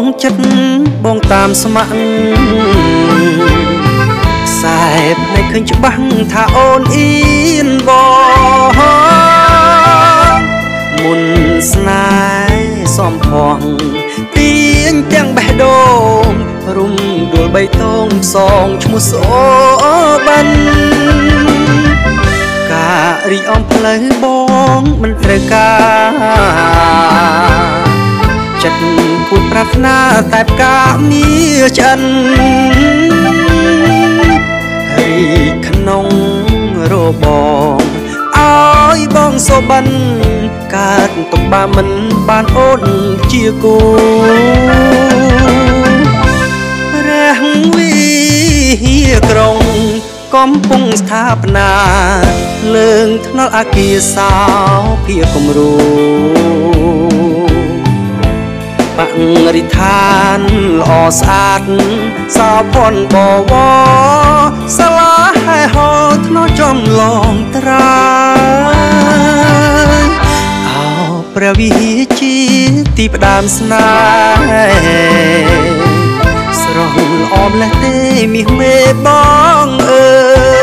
ចិត្តបងតាមស្ម័គ្រខ្សែភ្នែកឃើញច្បាស់ថាអូនអៀនបងមុនស្នេហ៍សំផងទាញទាំងបេះដូងរុំដួលបីតងផ្សងឈ្មោះសូបានការរីកអមផ្លូវបងមិនត្រូវការចិត្តគួរប្រាថ្នាតែផ្កាមានឆ្អិនរីក្នុងរបងឲ្យបងសូបិនកើតទុកបាមិនបានអូនជាគូរះវិហារក្រុងកំពុងស្ថាបនាលើងថ្នល់អាគារសោភាគគំរូបរិស្ថានល្អស្អាតសោភ័ណបវរសាលាហែហោថ្នល់ចំឡងត្រាអោព្រះវិហារជាទីផ្ដើមស្នេហ៍ស្រស់ល្អម្លេះទេមាសមេបងអើ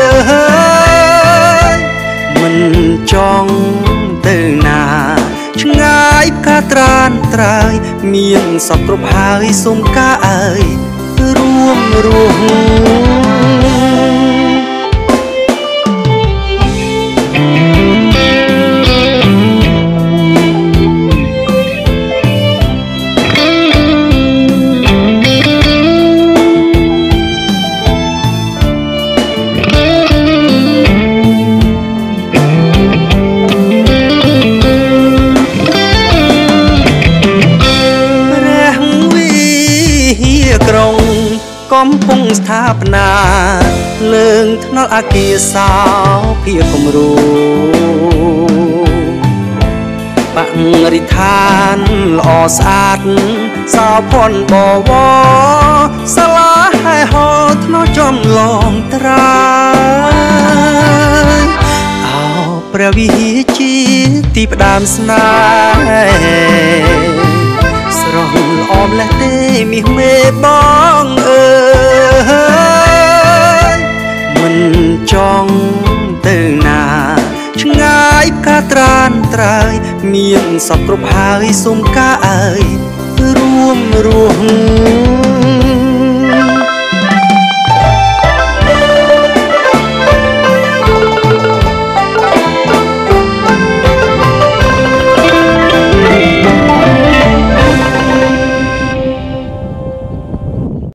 យមិនចង់ទៅណាឆ្ងាយផ្កាត្រានត្រើយមានសពគ្រប់ហើយសុំការអើយរួមរស់កំពុងស្ថាបនាលើងថ្នល់អាគារសោភាគគំរូបរិស្ថានល្អស្អាតសោភ័ណបវរសាលាហែហោថ្នល់ចំឡងត្រាអោព្រះវិហារជាទីផ្ដើមស្នេហ៍ស្រស់ល្អម្លេះទេមាសមេបងអើយមិនចង់ទៅណាឆ្ងាយផ្កាត្រានត្រើយមានសពគ្រប់ហើយសុំការអើយរួមរស់